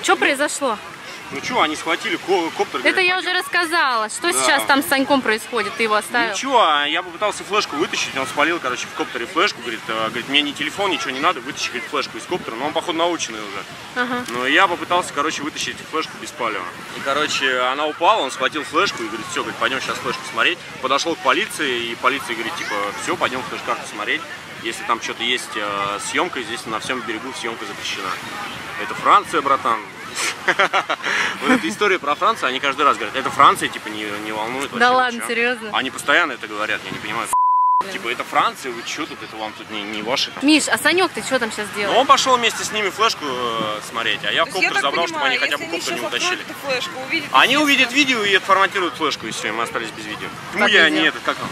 Что произошло? Ну что, они схватили коптер. Это я уже рассказала. Что сейчас там с Саньком происходит? Ты его оставил? Ничего, я попытался флешку вытащить, он спалил, короче, в коптере флешку. Говорит, мне ни телефон, ничего не надо, вытащи, говорит, флешку из коптера. Но он, походу, наученный уже. Но я попытался, короче, вытащить флешку без палева. И, короче, она упала, он схватил флешку и говорит, все, говорит, пойдем сейчас флешку смотреть. Подошел к полиции, и полиция говорит, типа, все, пойдем флеш-карту смотреть. Если там что-то есть съемка, здесь на всем берегу съемка запрещена. Это Франция, братан. Вот эта история про Францию, они каждый раз говорят, это Франция, типа, не волнует вообще. Да ладно, серьезно? Они постоянно это говорят, я не понимаю. Типа, это Франция, вы что тут, это вам тут не ваши. Миш, а Санек ты что там сейчас делаешь? Ну, он пошел вместе с ними флешку смотреть, а я в коптер забрал, чтобы они хотя бы коптер не утащили. Они увидят видео и отформатируют флешку, и все, и мы остались без видео. Ну, я не этот, как он?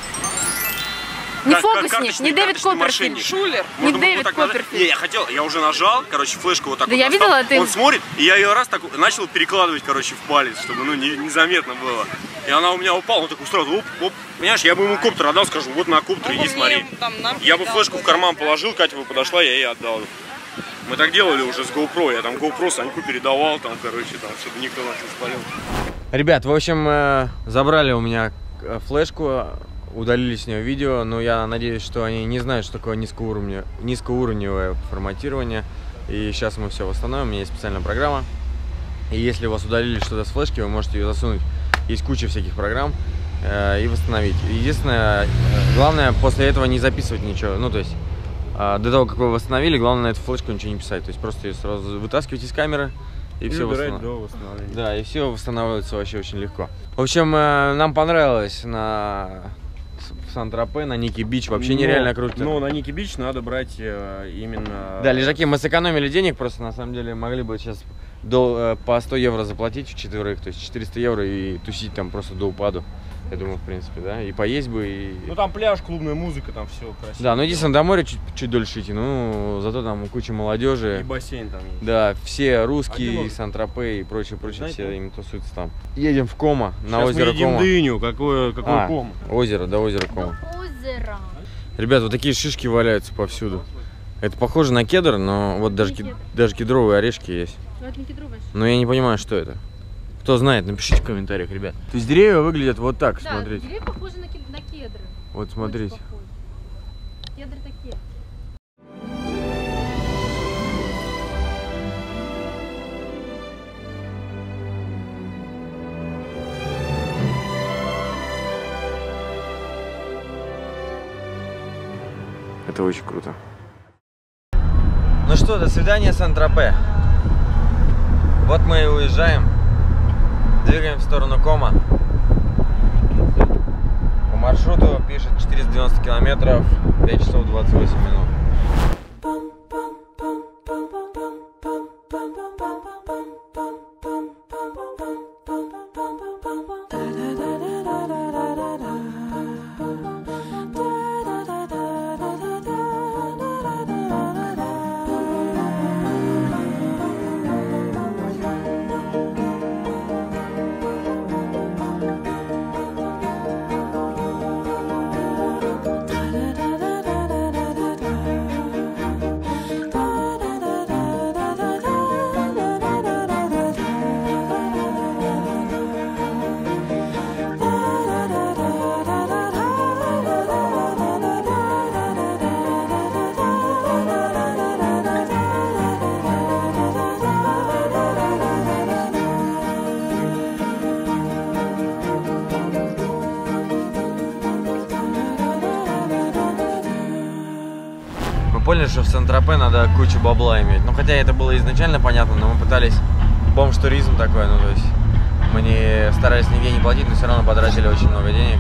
Не фокусник, не Дэвид Копперфильд. Шулер. Не Дэвид Копперфильд. Не, я уже нажал, короче, флешку вот так да вот. Я видела, ты... Он смотрит, и я ее раз так начал перекладывать, короче, в палец, чтобы, ну, незаметно было. И она у меня упала, он такой сразу, оп. Понимаешь, я бы ему коптер отдал, скажу, вот на коптер, иди смотри. Я бы флешку в карман положил, Катя бы подошла, я ей отдал. Мы так делали уже с GoPro, я там GoPro Саньку передавал, там, короче, там, чтобы никто нас не спалил. Ребят, в общем, забрали у меня флешку, удалили с нее видео, но я надеюсь, что они не знают, что такое низкоуровневое форматирование. И сейчас мы все восстановим, у меня есть специальная программа. И если у вас удалили что-то с флешки, вы можете ее засунуть. Есть куча всяких программ и восстановить. Единственное, главное после этого не записывать ничего. Ну, то есть, до того, как вы восстановили, главное на эту флешку ничего не писать. То есть просто ее сразу вытаскивать из камеры. И все восстанавливается. Да, и все восстанавливается вообще очень легко. В общем, нам понравилось на Сан-Тропе, на Ники Бич, вообще нереально круто. Ну, на Ники Бич надо брать именно... Да, лежаки, мы сэкономили денег, просто на самом деле могли бы сейчас по 100 евро заплатить в четверых, то есть 400 евро и тусить там просто до упаду. Я думаю, в принципе, да, и поесть бы, и... Ну, там пляж, клубная музыка, там все красиво. Да, ну, единственное, до моря чуть дольше идти, ну, зато там куча молодежи. И бассейн там есть. Да, все русские, Сан-Тропе и прочее, все им тусуются там. Едем в Кома, на озеро Кома. Мы едим дыню, какое Кома? Озеро, до озера Кома. Озеро. Ребят, вот такие шишки валяются повсюду. Это похоже на кедр, но вот даже кедровые орешки есть. Ну, это не кедровые. Но я не понимаю, что это. Кто знает, напишите в комментариях, ребят. То есть деревья выглядят вот так, да, смотрите. Деревья похожи на кедры. Вот смотрите. Кедры такие. Это очень круто. Ну что, до свидания, Сан-Тропе. Вот мы и уезжаем. Двигаем в сторону Кома. По маршруту пишет 490 километров, 5 часов 28 минут. Поняли, что в Сан-Тропе надо кучу бабла иметь. Ну, хотя это было изначально понятно, но мы пытались... Бомж-туризм такой, ну, то есть... Мы не старались нигде не платить, но все равно потратили очень много денег.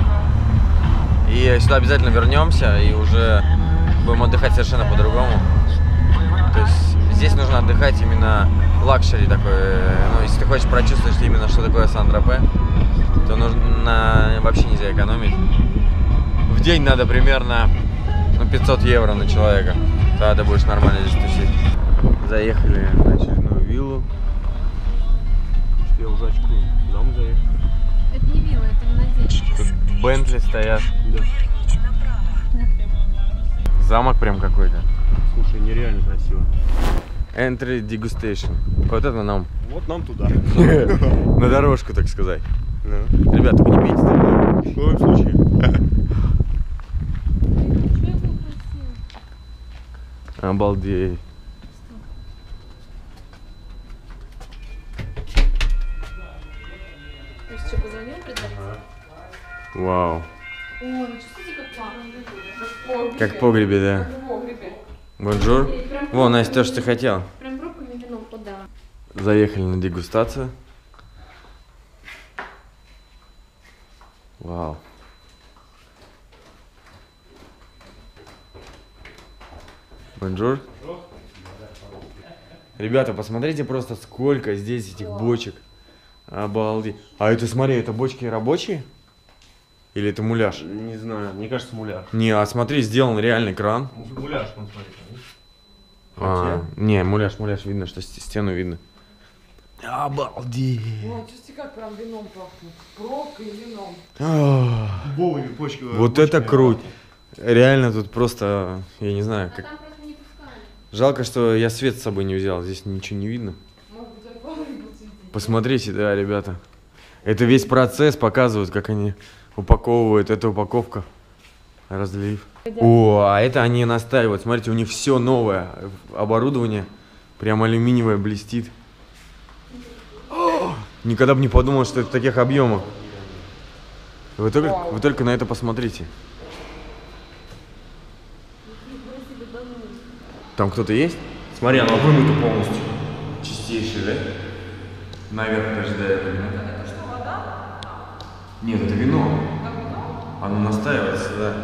И сюда обязательно вернемся, и уже будем отдыхать совершенно по-другому. То есть здесь нужно отдыхать именно лакшери такой. Ну, если ты хочешь прочувствовать именно, что такое Сан-Тропе, то нужно... Вообще нельзя экономить. В день надо примерно... 500 евро на человека. Тогда ты будешь нормально здесь тусить. Заехали на очередную виллу. Что я уже очкую. Куда мы заехали? Это не вилла, это винодельня. Тут Бентли стоят. Да. Замок прям какой-то. Слушай, нереально красиво. Entry degustation. Вот это нам. Вот нам туда. На дорожку, так сказать. Да. Ребята, вы не пейте это вино. В коем случае. Обалдеть. Ты что, позвонил предварительно? Вау. Ой, ну чувствуете, как пахнет? Как в погребе, да. В погребе. Бонжур. Вон, Настя, то, что ты хотел. Прям пробками вином подала. Заехали на дегустацию. Вау. Бонжур. Ребята, посмотрите просто, сколько здесь этих бочек. Обалдеть. А это, смотри, это бочки рабочие? Или это муляж? Не знаю, мне кажется, муляж. Не, а смотри, сделан реальный кран. Муляж, он смотри. Не, муляж, видно, что стену видно. Обалдеть. Ой, чувствуете, как прям вином пахнет. Пробкой и вином. Дубовыми почками. Вот это круть. Реально тут просто, я не знаю, как... Там просто не пускали. Жалко, что я свет с собой не взял, здесь ничего не видно. Может быть, аквариум подсветить? Посмотрите, да, ребята. Это весь процесс показывают, как они упаковывают. Это упаковка, разлив. О, а это они настаивают. Смотрите, у них все новое оборудование. Прям алюминиевое блестит. О, никогда бы не подумал, что это в таких объемах. Вы только на это посмотрите. Там кто-то есть? Смотри, оно вымыто полностью. Чистейшее, да? Наверх даже до этого. Это что, вода? Нет, это вино. Оно настаивается, да.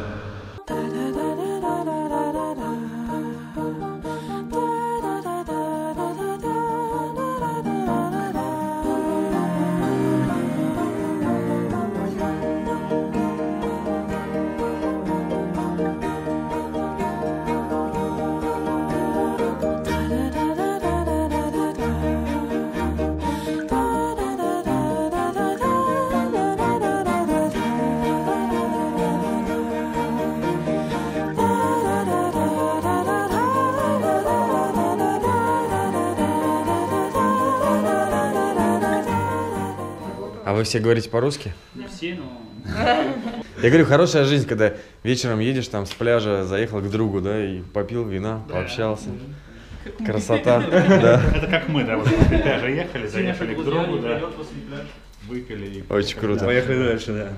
А вы все говорите по-русски? Не все, но... Я говорю, хорошая жизнь, когда вечером едешь там с пляжа, заехал к другу, да, и попил вина, пообщался. Красота, да. Это как мы, да, вот после пляжа ехали, заехали к другу, да, выпили и... Очень круто. Поехали дальше, да.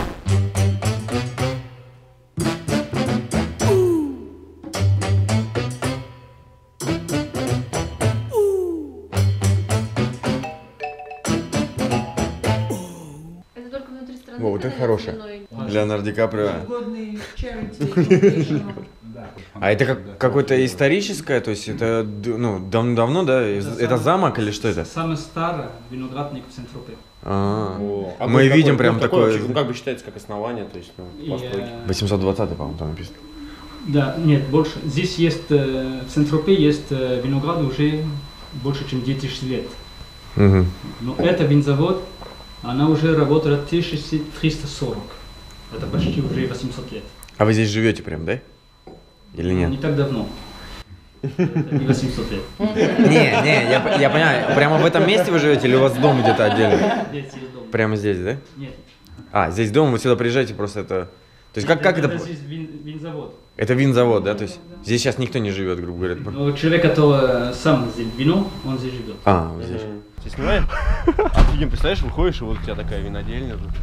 Это только внутри страны. Во, вот это продается хорошее. вино и- Леонардо Ди Каприо. Годный charity. А это какое-то историческое, то есть это ну, давно, да? Это замок или что это? Самый старый виноградник в Сент-Тропе. Мы видим прям такое... Ну, как бы считается как основание, то есть, ну, И, постройки. 820, по-моему, там написано. Да, нет, больше. Здесь есть, в Сент-Тропе есть виноград уже больше, чем 2000 лет. Угу. Но это винзавод, она уже работает 1340. Это почти уже 800 лет. А вы здесь живете прям, да? Или нет? Не так давно. Это не 800 лет. Не, я понимаю. Прямо в этом месте вы живете или у вас дом где-то отдельно? Здесь есть дом. Прямо здесь, да? Нет. А, здесь дом, вы сюда приезжаете, просто это... То есть как это... Здесь винзавод. Это винзавод, да? То есть здесь сейчас никто не живет, грубо говоря. Но человек, который сам здесь вино, он здесь живет. А, вот здесь. Ты снимаешь? Офигенно, представляешь, выходишь, и вот у тебя такая винодельня тут.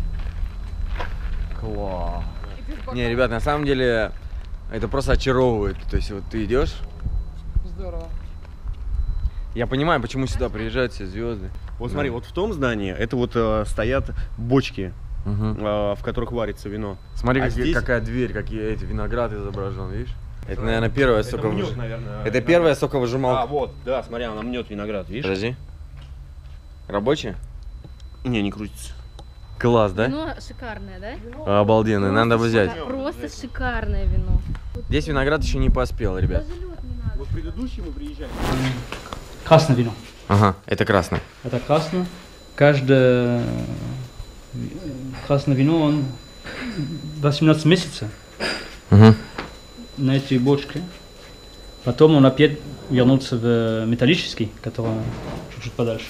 Класс. Не, ребят, на самом деле это просто очаровывает. То есть вот ты идешь. Здорово. Я понимаю, почему сюда приезжают все звезды. Вот смотри, вот в том здании, это вот стоят бочки, в которых варится вино. Смотри, А здесь- какая дверь, какие эти виноград изображен, видишь? Это, наверное, первая Это соковыжималка. мнет, наверное. Это первая соковыжималка. А, вот, да, смотри, она мнет виноград, видишь? Подожди. Рабочая? Не крутится. Класс, да? Вино шикарное, да? Обалденно, надо взять. Просто шикарное вино. Здесь виноград еще не поспел, ребят. Даже лед не надо. Вот предыдущий мы приезжали. Красное вино. Ага, это красное. Это красное. Каждое красное вино, он 18 месяцев Угу. на этой бочке. Потом он опять вернулся в металлический, который чуть-чуть подальше.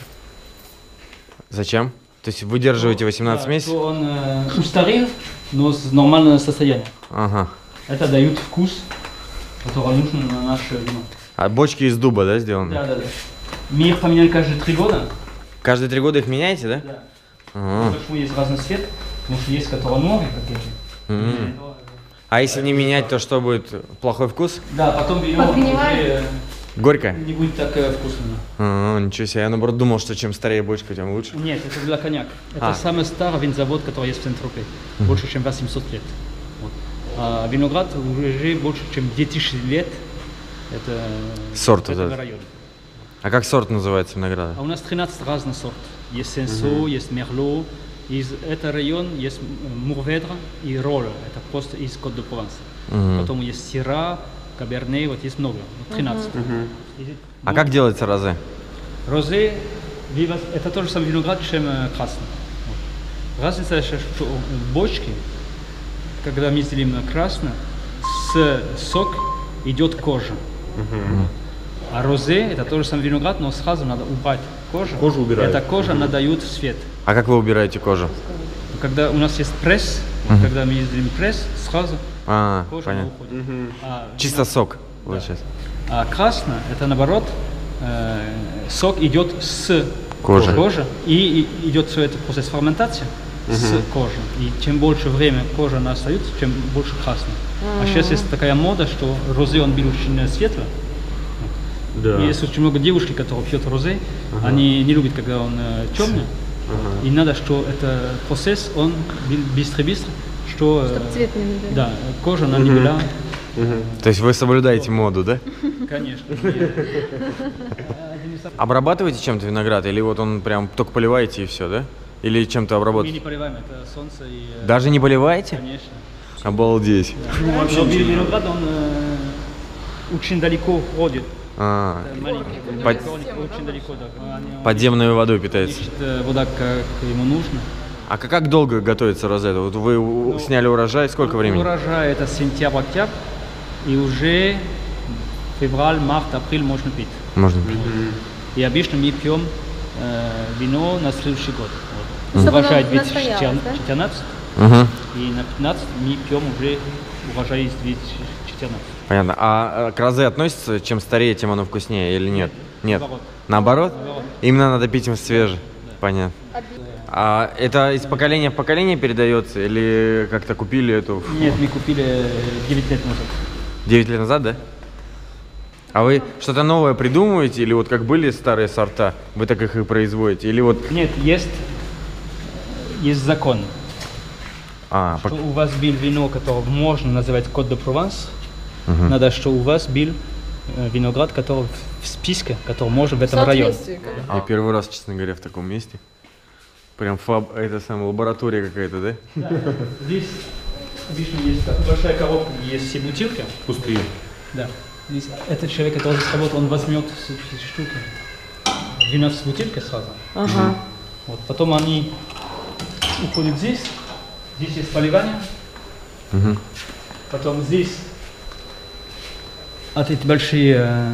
Зачем? То есть вы держите 18 Да, месяцев? то он устарел, но в нормальном состоянии. Ага. Это дает вкус, который нужен на наше вино. А бочки из дуба, да, сделаны? Да. Мы их поменяли каждые 3 года. Каждые 3 года их меняете, да? Да. Ага. Почему есть разный цвет? Потому что есть которые новые, как эти. А если не менять, то что будет? Плохой вкус? Да, потом вино Подгнивает. уже Горько? не будет так вкусно. Ничего себе. Я наоборот думал, что чем старее бочка, тем лучше. Нет, это для коньяк. Это А. самый старый винзавод, который есть в Сент-Тропе. Больше, чем 800 лет. Вот. А виноград уже больше, чем 2000 лет. Это Сорт этого этот. района. А как сорт называется винограда? А у нас 13 разных сортов. Есть Сенсо, есть Мерло. Из этого района есть Мурведра и Ролле. Это просто из Côte-de-Provence. Потом есть Сира, Каберне, вот есть много. 13. А как делается розе? Розе, это тоже самый виноград, чем красный. Вот. Разница, что в бочке, когда мы делим на красный, с сок идет кожа. А розе, это тоже самый виноград, но сразу надо убрать кожу. Кожу убирают. Эта кожа надает цвет. А как вы убираете кожу? Когда у нас есть пресс, когда мы делим пресс, сразу кожа понятно. уходит. Чисто сок получается. А красный, это наоборот, сок идет с Кожи. кожи и идет все это процесс ферментации с кожи. И чем больше времени кожа она остается, чем больше красный. А сейчас есть такая мода, что розе он был очень светлый. Да. И есть очень много девушек, которые пьют розе, они не любят, когда он темный. И надо, что это процесс, он быстро-быстро, что Чтобы цвет не меняли. да, кожа она не была. То есть вы соблюдаете моду, да? Конечно. Обрабатываете чем-то виноград? Или вот он прям только поливаете и все, да? Или чем-то Мы не обработаете? поливаем, это солнце и... Даже не поливаете? Конечно. Обалдеть. Но виноград, он очень далеко ходит. А, Маленький Под- корник очень далеко. Да. Он подземной водой питается. ищет вода, как ему нужно. А как долго готовится розе? Вот вы сняли урожай, сколько времени? Урожай это сентябрь-октябрь, и уже февраль, март, апрель можно пить. Можно. И обычно мы пьем вино на следующий год. Вот. Чтобы Урожай оно настоялось, да? 2014, Угу. и на 15 мы пьем уже урожай из 2014. Понятно. А к розе относится, чем старее, тем оно вкуснее или нет? Нет. Наоборот. Наоборот? Именно надо пить им свежий. Понятно. А это из поколения в поколение передается или как-то купили эту Нет, мы купили 9 лет назад. 9 лет назад, да? А вы что-то новое придумываете или вот как были старые сорта, вы так их и производите? Или вот... Нет, есть закон. А, Что у вас был вино, которое можно называть Côte-de-Provence, надо, что у вас был виноград, который в списке, который можно в этом районе. я первый раз, честно говоря, в таком месте. Прям это самая лаборатория какая-то, да? Здесь обычно есть большая коробка, где есть все бутылки. Пустые. Да. Здесь этот человек, который здесь работает, он возьмет все штуки. 12 бутылки сразу. Ага. Вот. Потом они уходят здесь. Здесь есть поливание. Потом здесь от эти большие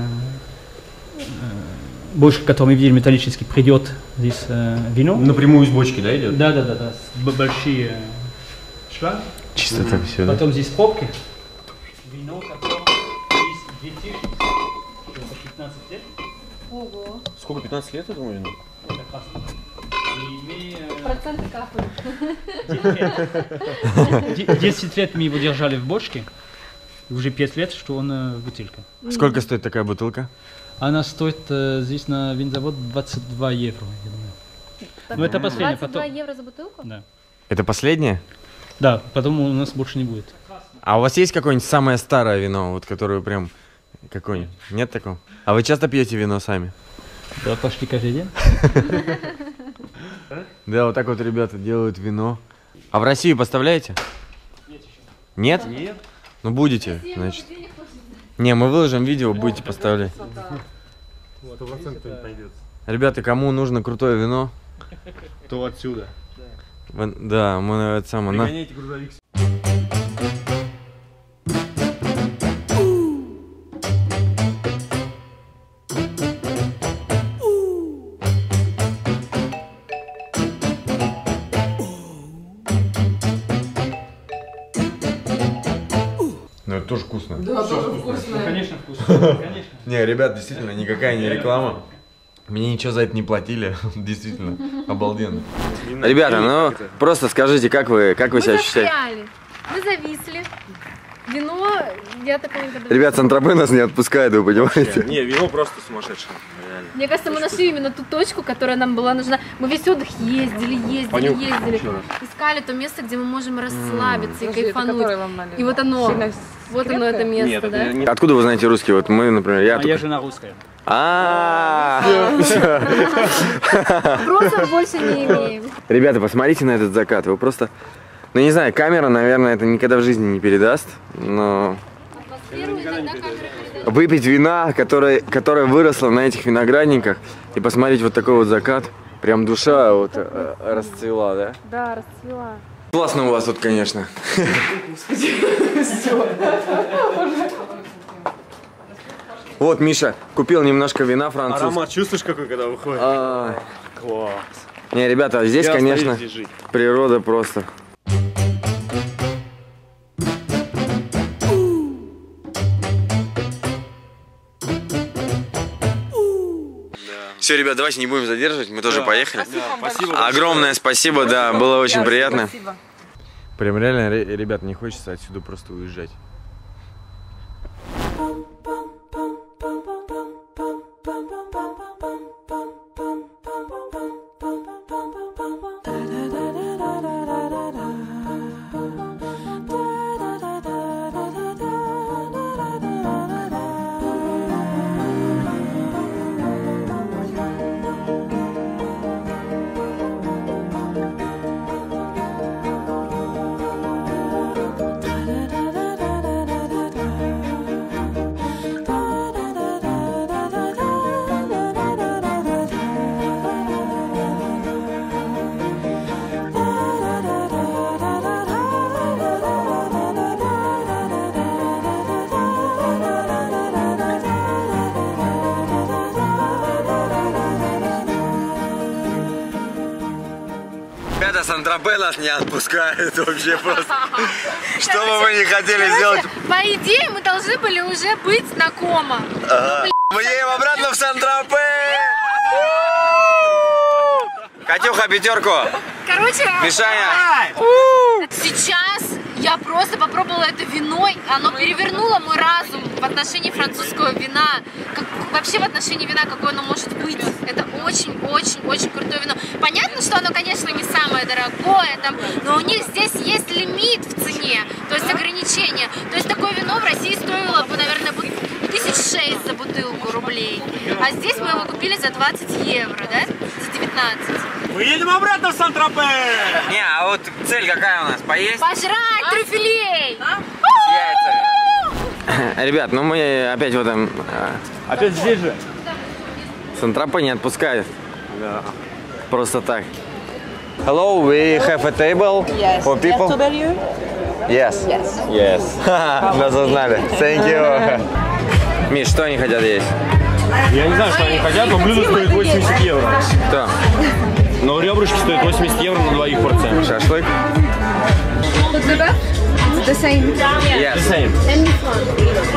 бочки, которые мы видели металлические, придет здесь вино. Напрямую из бочки, да, идет? Да. Большие шлаги. Чисто так все, да? Потом здесь пробки. Вино, которое здесь 2015 лет. Ого. Сколько, 15 лет этому вину? Это красный. И мы, Проценты капают. 10 лет мы его держали в бочке. И уже 5 лет, что он в бутылке. Сколько стоит такая бутылка? Она стоит здесь на винзавод 22 евро, я думаю. Так, Ну, это последнее, 22 потом- евро за бутылку? Да. Это последнее? Да, потом у нас больше не будет. А у вас есть какое-нибудь самое старое вино, вот которое прям какое-нибудь? Нет такого? А вы часто пьете вино сами? Да, почти каждый день. Да, вот так вот ребята делают вино. А в Россию поставляете? Нет еще. Нет? Ну будете, значит. Не, мы выложим видео, будете поставлять. 100% найдется. Ребята, кому нужно крутое вино? То отсюда. Да, мы это самое. Пригоняйте грузовик. вкусно. Да, тоже вкусное. Конечно, вкусно. Конечно. Не, ребят, действительно, никакая не реклама. Мне ничего за это не платили. Действительно, обалденно. Ребята, ну просто скажите, как вы себя ощущаете? Мы зависли. Вино, я такого никогда... Ребят, Сан-Тропе нас не отпускает, вы понимаете? Не, вино просто сумасшедшее. Реально. Мне кажется, мы нашли именно ту точку, которая нам была нужна. Мы весь отдых ездили. Искали то место, где мы можем расслабиться и кайфануть. И вот оно, это место, Нет, да? не... Откуда вы знаете русский? Вот мы, например, Я жена русская. Вопросов больше не имеем. Ребята, посмотрите на этот закат. Вы просто... Ну, не знаю, камера, наверное, это никогда в жизни не передаст, но... Выпить вина, которое выросло на этих виноградниках, и посмотреть вот такой вот закат, прям душа вот расцвела, да? Да, расцвела. Классно у вас тут, конечно. Вот, Миша купил немножко вина французского. Аромат чувствуешь какой, когда выходит? Класс. Не, ребята, здесь, конечно, природа просто. Все, ребят, давайте не будем задерживать, мы тоже поехали. Спасибо. Огромное спасибо, да, было очень приятно. Спасибо. Прям реально, ребят, не хочется отсюда просто уезжать. Ребята, Сан-Тропе нас не отпускает вообще просто. Что бы вы не хотели сделать? По идее, мы должны были уже быть на Кома. Мы едем обратно в Сан-Тропе! Катюха, пятерку! Короче, Мишаня! сейчас я просто попробовала это вино, оно перевернуло мой разум в отношении французского вина, вообще в отношении вина, какое оно может быть. Это очень-очень-очень крутое вино. Понятно, что оно, конечно, не самое дорогое, там, но у них здесь есть лимит в цене, то есть ограничение. То есть такое вино в России стоило бы, наверное, 1006 за бутылку рублей, а здесь мы его купили за 20 евро, да? За 19. Мы едем обратно в Сан-Тропе! Не, а вот цель какая у нас? Поесть? Пожрать трюфелей! Ребят, ну мы опять в этом... Опять здесь же? Сан-Тропе не отпускает. Да. Просто так. Hello, we have a table for people. Yes. Yes. Нас узнали. Thank you. Миш, что они хотят есть? Я не знаю, что они хотят, но блюдо стоит 80 евро. Что? Но ребрышки стоят 80 евро на двоих порция. Шашлык? The same. Yes. Same. And this one.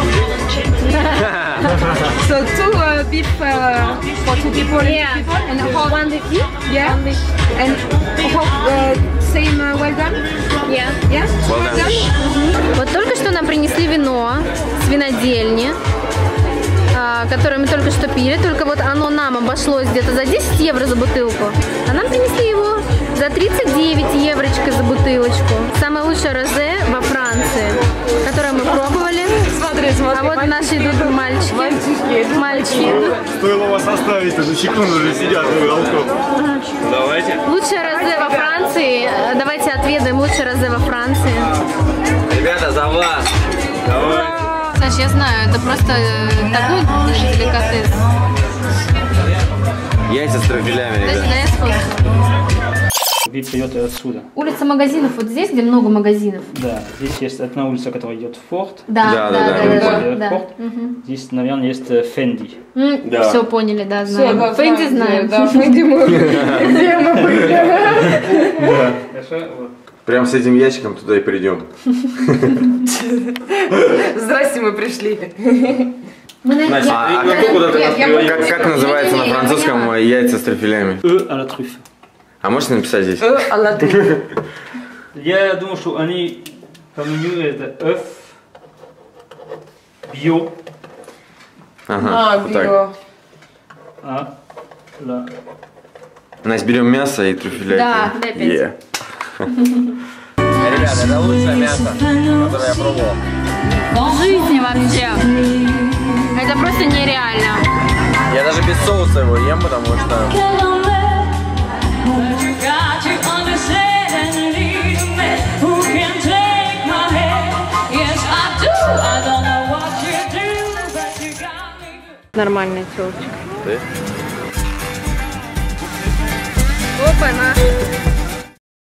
So two beef for two people. Yeah. And how One with you? yeah. And how same well done. Yeah. Yeah. Well done. Вот только что нам принесли вино с винодельни, которое мы только что пили, только вот оно нам обошлось где-то за 10 евро за бутылку, а нам принесли его за 39 еврочка за бутылочку. Самое лучшее розе во Франции, которое мы пробовали. Смотри. А вот наши идут мальчики. Стоило вас оставить, за секунду же сидят в уголку. Давайте. Лучшее розе во Франции. Давайте отведаем лучшее розе во Франции. Ребята, за вас! Давай. Саш, я знаю, это просто такой деликатес. Яйца с трюфелями, Подожди, ребят. дай я сфоткаю. Вид идет отсюда. Улица магазинов, вот здесь, где много магазинов. Да, здесь есть одна улица, которая идет в Форт. Да. Форт. Здесь, наверное, есть Фенди. Да. Все поняли, да, Всё, знаем. да, Фэнди знаем, знаем. Да, Фэнди мы. Где мы были? Да. Хорошо, вот. Прям с этим ящиком туда и придем. Здрасте, мы пришли. Как называется на французском яйца с трюфелями? À la truffe. А можешь написать здесь? Я думаю, что они по меню это œuf, bio, Ага, вот так. био. la. Настя, берем мясо и трюфеля. Да, дай 5. Ребята, это лучшее мясо, которое я пробовал. В жизни вообще. Это просто нереально. Я даже без соуса его ем, потому что... Нормальная телочка. Ты?